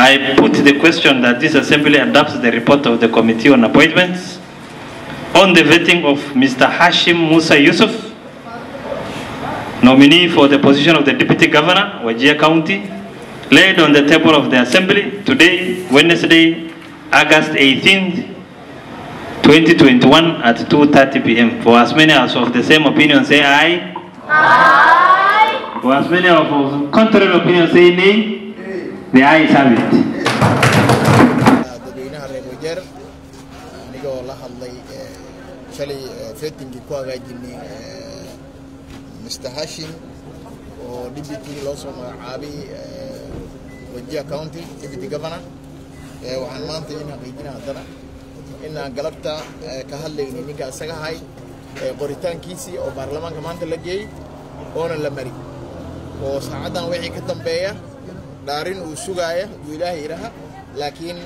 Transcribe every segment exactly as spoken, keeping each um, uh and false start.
I put the question that this assembly adopts the report of the Committee on Appointments on the vetting of Mister Hashim Musa Yusuf, nominee for the position of the Deputy Governor, Wajir County, laid on the table of the Assembly today, Wednesday, August eighteenth, twenty twenty-one at two thirty p m For as many as of the same opinion, say aye. Aye. For as many of contrary opinion, say nay. The ayes have it. dadweynaha reer Wajeer anigoo la hadlay shalay vetting-kii ku hagaajinay Mister Hashim oo deputy loo soo magacaabay Wajir County Deputy Governor. waxaan maanta in xaqiijinaa haddana inaan galabta ka hadlaynay ninka isaga ahay qoritaankiisii oo baarlamaanka maanta la geeyey oona la mari oo saacadan wixii ka dambeeya daarin uu sugaaya uu ilaahay iraha laakiin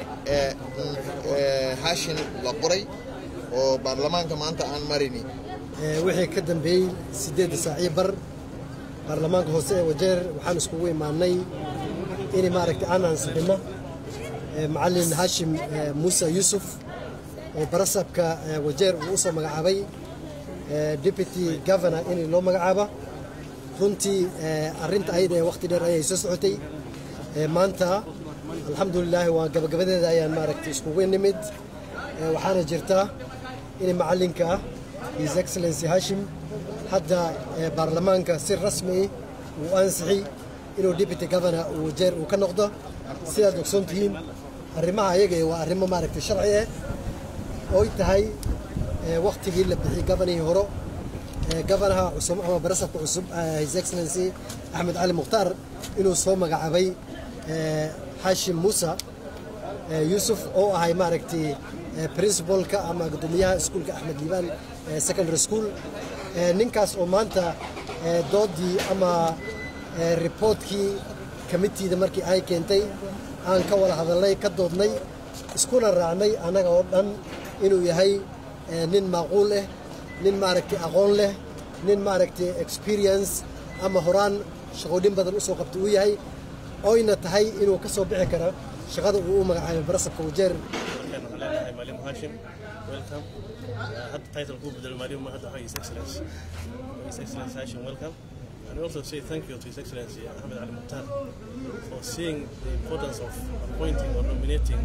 Hashim la qoray oo baarlamaanka maanta aan marini wixii ka dambeeyay sideed saac bar baarlamaanka hoose ee Wajeer waxaan iskugu imaanay in maaragtay aan ansixino macallin Hashim Musa Yusuf oo barasabka Wajeer uu soo magacaabay Deputy Governor in loo magacaabo runtii arrinta ayda waqti dheer ayay soo socotay maanta alxamdulillah waa gabagabadeeda ayaan maaragtay iskugu nimid waxaana jirta in macallinka His Excellency Hashim hadda baarlamaanka si rasmi uu ansixi inuu Deputy Governor uu Wajeer uu ka noqdo sidaad ogsoontihiin arrimaha ayaga waa arrimo maaragtay sharci ah oo tahay waqtigii la bixiyay gobanihii hore governaha cusub ama barasabka cusub His Excellency Ahmed Ali Mukhtar inuu soo magacaabay Hashim Musa Yusuf oo ahay maaragtay principalka ama gudoomiyaha iskuulka Ahmed Liban Secondary School ninkaas oo maanta doodii ama reportkii committee-da markii ay keentay aan ka wada hadalnay ka doodnay iskuna raacnay anaga oo dhan inuu yahay nin macquul ah nin maaragtay aqoon leh nin maaragtay experience ama horaan shaqooyin badan u soo qabtay uu yahay oo ina tahay inuu ka soo bixi karo shaqada uu u magacaabay barasabka Wajeer. Hashim, welcome. Had title ku bedel Mariam hadda His Excellency. His Excellency Hashim, welcome. And we also say thank you to His Excellency Ahmed Ali Mukhtar for seeing the importance of appointing or nominating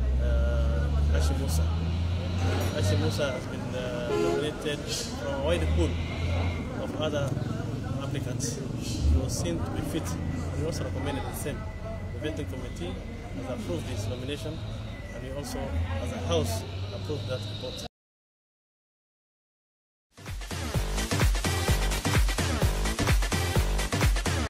uh, Hashim Musa. Hashim Musa has been uh, nominated from a wide pool of other applicants. He was seen to be fit, and we also recommended the same. The vetting committee has approved this nomination, and we also, as a house, approved that report.